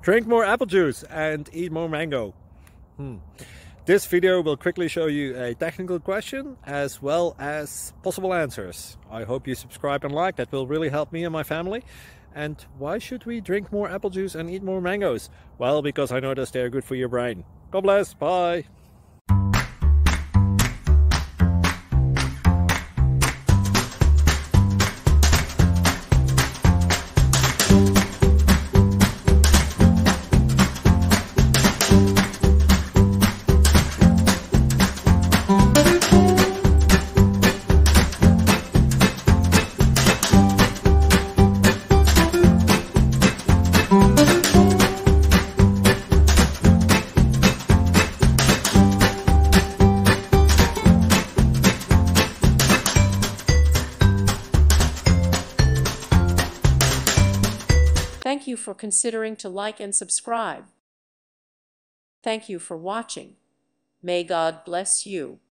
Drink more apple juice and eat more mango. This video will quickly show you a technical question as well as possible answers. I hope you subscribe and like, that will really help me and my family. And why should we drink more apple juice and eat more mangoes? Well, because I noticed they're good for your brain. God bless, bye! Thank you for considering to like and subscribe. Thank you for watching. May God bless you.